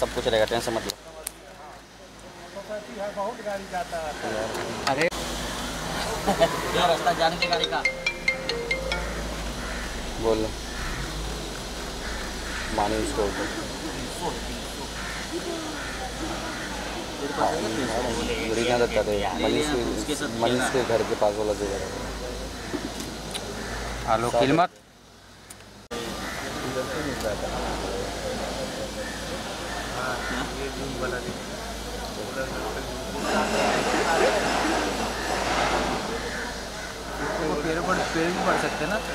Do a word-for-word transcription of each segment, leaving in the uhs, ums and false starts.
सब कुछ रहेगा, टेंशन मत लो। बहुत गाड़ी जाता है। अरे क्या रास्ता जाने की गाड़ी का बोल मानी उसको गुड़िया देता थे मनीष मनीष के घर के पास वाला जगह। हेलो किलमत पेड़ पर पेड़ भी पड़ सकते हैं ना।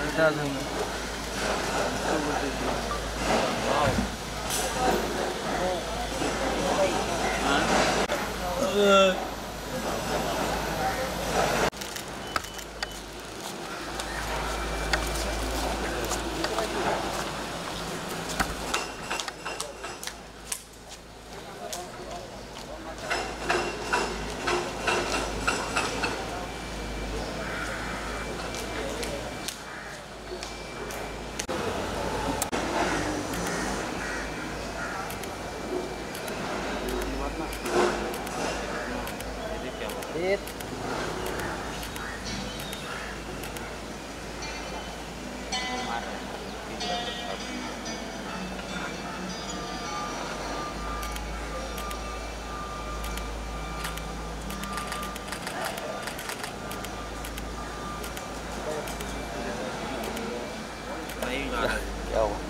क्या हुआ?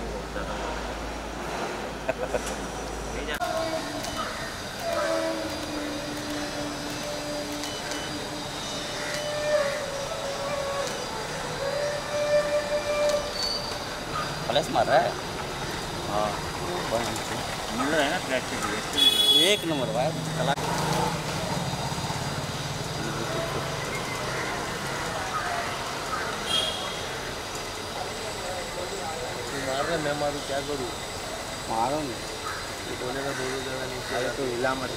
प्लस मार रहा है। हाँ मिल रहा है ना प्लास्टिक एक नंबर भाई। मार रहे मैं मारूँ क्या करूँ? मारो ये बोलेगा दो दो जगह नीचे तो हिला मत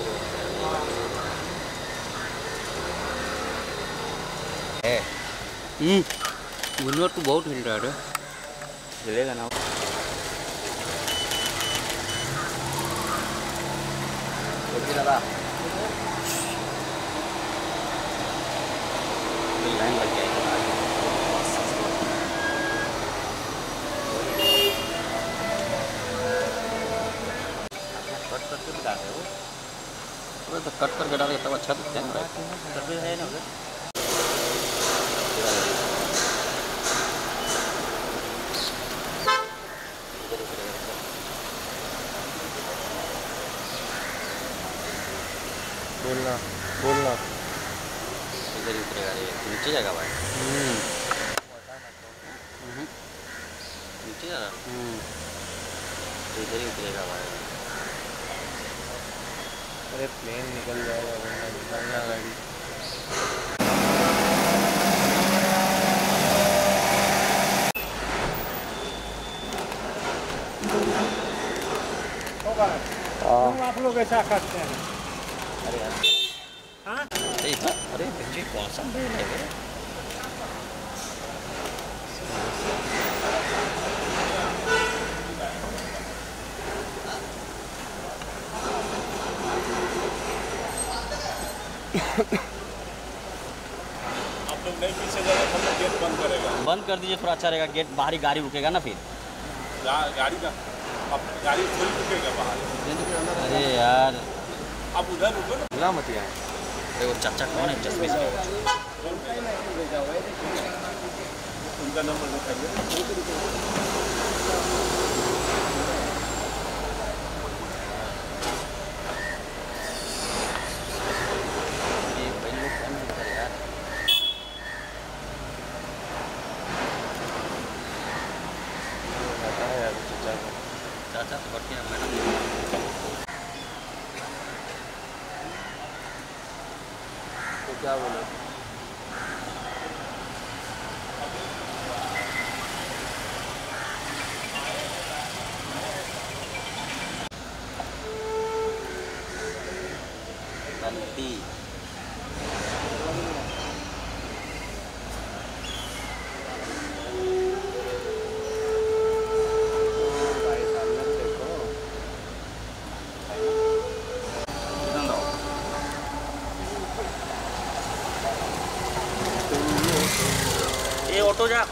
है। हम्म गुनवर तो बहुत हिल रहा है। हिलेगा ना लाइन लग जाएगी। कट करके भी डाले हो तो कट करके डाले तब अच्छा दिखता है। तभी है ना बोलना बोलना इधर ही उतरेगा। ये नीचे जाएगा भाई। नीचे जाएगा तो इधर ही उतरेगा भाई। अरे प्लेन निकल जाएगा वरना निकलना गाड़ी। क्यों आप लोग ऐसा करते हैं? अरे यार हाँ अरे अरे बच्चे कौन सा बेल है? आप लोग नहीं पीछे जाएगा हम लोग गेट बंद करेगा। बंद कर दीजिए थोड़ा अच्छा रहेगा। गेट बाहरी गाड़ी रुकेगा ना फिर। गा, गाड़ी का अब गाड़ी थोड़ी रुकेगा बाहर। अरे यार अब उधर रुको ना। मिला मत यार। देखो चाचा कौन है चश्मे से? उनका नंबर बताइए। चाचा तो बढ़िया मैडम। तो क्या बोले? गलती तो जा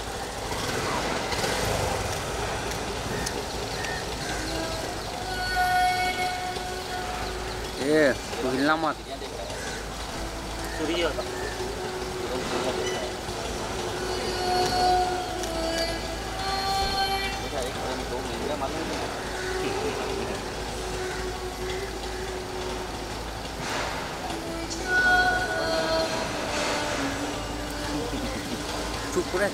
ये तू हिलना मत। सूर्य होता दो महीने मालूम चुप रहे।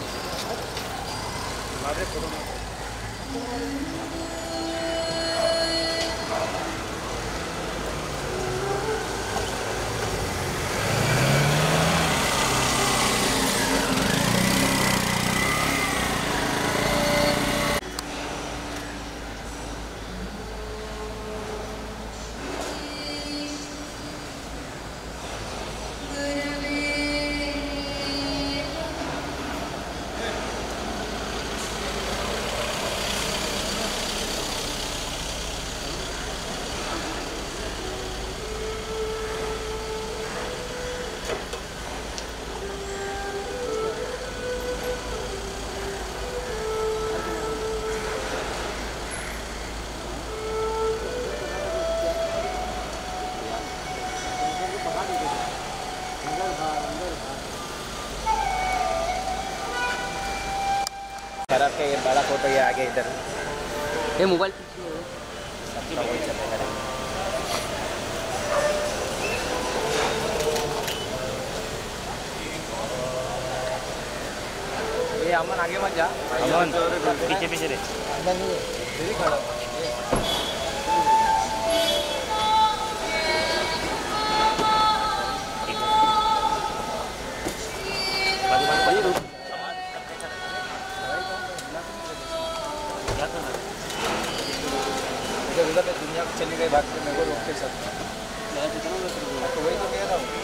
खराब के ये बड़ा फोटो ये आगे इधर ये मोबाइल ये अमन आगे मत जा। अमन पीछे पीछे रे खड़ा उधर पे दुनिया चली गई बात मेरे को रोक के सकते तो वही तो कह रहा हूँ।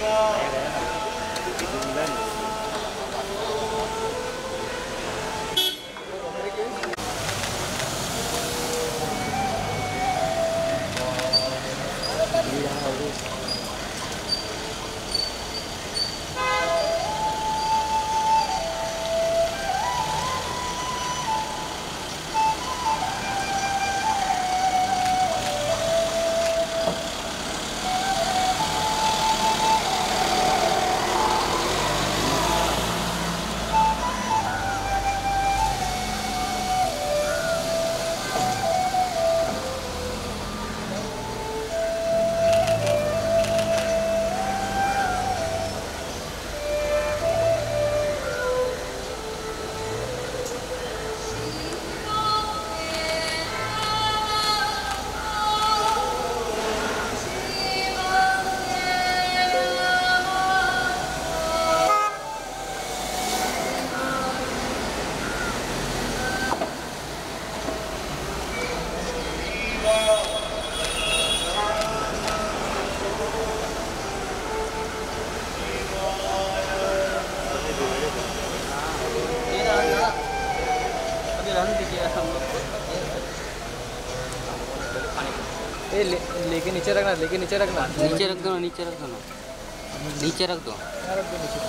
ए ले, लेके नीचे रखना, लेके नीचे रखना, नीचे रख दो, नीचे रख दो, नीचे रख दो। रख दो नीचे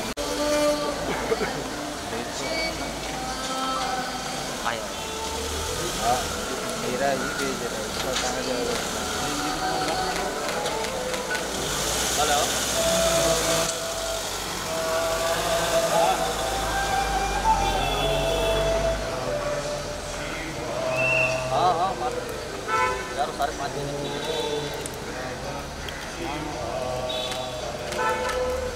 आया मेरा ही भेज रहा है, इसका कहाँ जाएगा? हेलो हाँ हाँ यार साढ़े पाँच बजे